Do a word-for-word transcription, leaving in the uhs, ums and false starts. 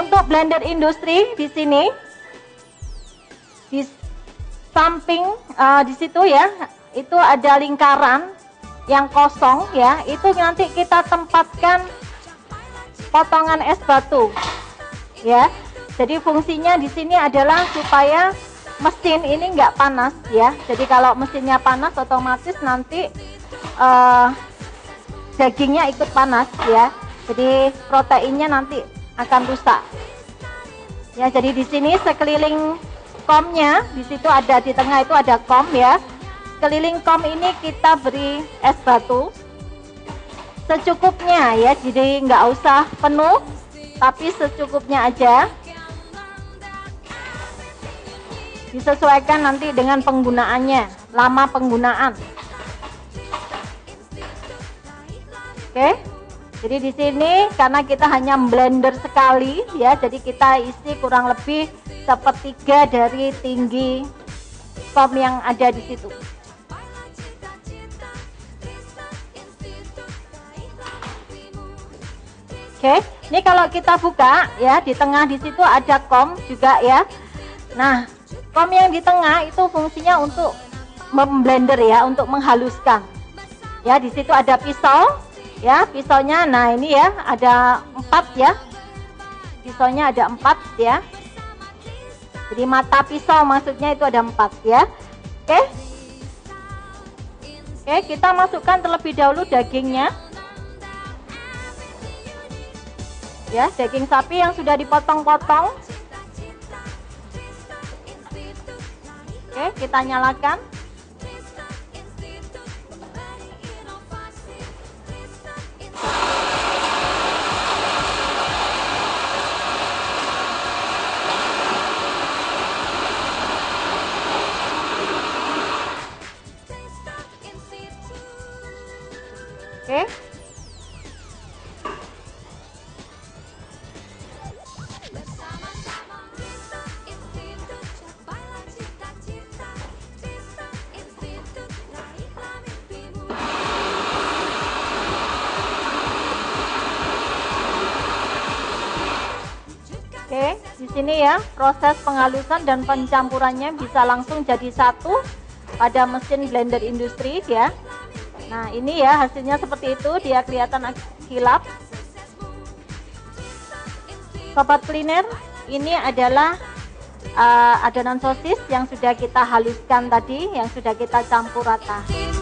untuk blender industri di sini di samping uh, di situ ya, itu ada lingkaran yang kosong ya, itu nanti kita tempatkan potongan es batu ya. Jadi fungsinya di sini adalah supaya mesin ini enggak panas ya. Jadi kalau mesinnya panas otomatis nanti uh, dagingnya ikut panas ya. Jadi proteinnya nanti akan rusak. Ya, jadi di sini sekeliling komnya, di situ ada di tengah itu ada kom ya. Keliling kom ini kita beri es batu secukupnya ya. Jadi nggak usah penuh, tapi secukupnya aja. Disesuaikan nanti dengan penggunaannya, lama penggunaan. Oke. Jadi di sini karena kita hanya blender sekali ya, jadi kita isi kurang lebih sepertiga dari tinggi kom yang ada di situ. Oke, ini kalau kita buka ya, di tengah di situ ada kom juga ya. Nah, kom yang di tengah itu fungsinya untuk memblender ya, untuk menghaluskan. Ya, di situ ada pisau. Ya, pisaunya, nah ini ya ada empat ya, pisaunya ada empat ya, jadi mata pisau maksudnya itu ada empat ya. Oke, oke kita masukkan terlebih dahulu dagingnya ya, daging sapi yang sudah dipotong-potong. Oke, kita nyalakan. Oke. Oke, di sini ya proses penghalusan dan pencampurannya bisa langsung jadi satu pada mesin blender industri ya. Nah ini ya hasilnya seperti itu, dia kelihatan kilap. Sobat kuliner, ini adalah uh, adonan sosis yang sudah kita haluskan tadi, yang sudah kita campur rata.